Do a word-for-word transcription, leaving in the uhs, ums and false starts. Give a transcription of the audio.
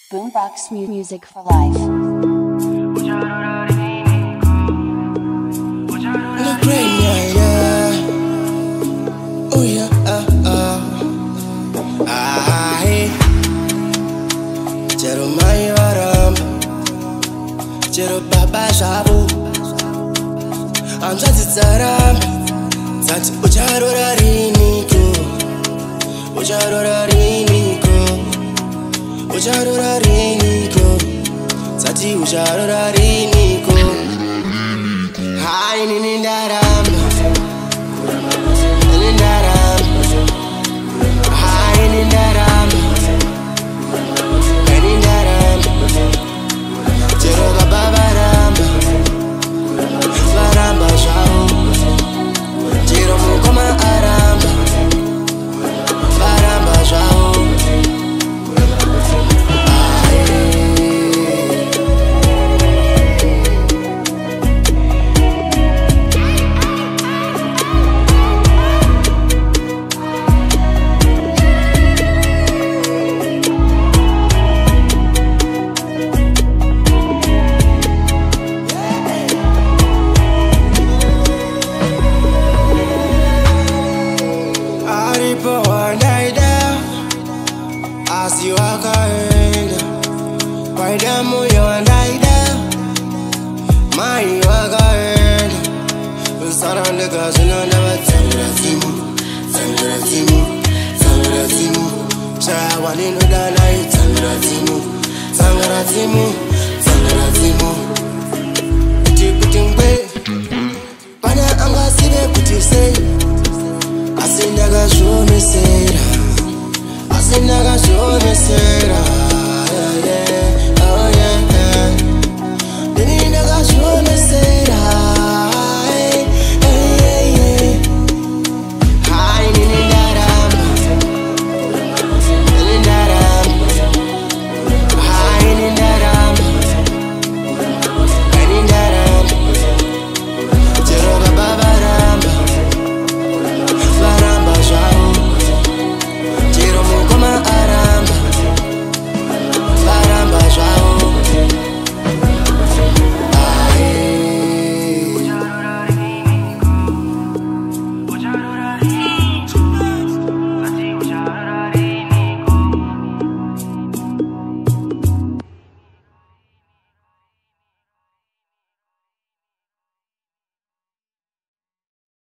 Boombox mu- music for life. Look right, yeah, yeah. Oh yeah, uh, uh. Ah, hey. Jeremiah Varam, Jero Baba Shabu. I'm just a ram. That's Ujaro Riniko. Ujaro Riniko. Ujaro Riniko. That's Ujaro Riniko. Hi, Nindaram. Nindaram. Hi, Nindaram. Nindaram. Jero Baba Ram. Varamba Shao. Jero Mukoma Aramba. Varamba Shao. As you walk ahead, by the moon you and I there. My you walk ahead. You surround the girls you know never tell me that you move, tell me that you move, tell me that you move. Say I want to know that night, tell me that you move, tell me that you move.